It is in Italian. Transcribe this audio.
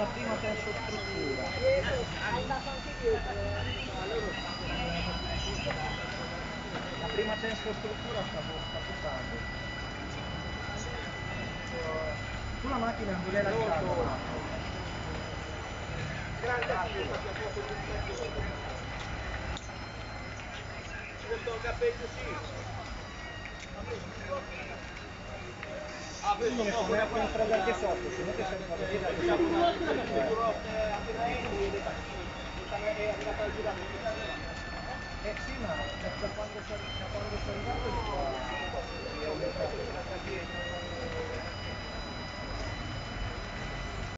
la prima tensostruttura. La prima tensostruttura sta buttando. Tu la macchina non l'hai lasciata. Questo capello sì. Ah, questo no, come entra anche sotto, se no ti serve a vedere anche sì, ma da quando sono arrivato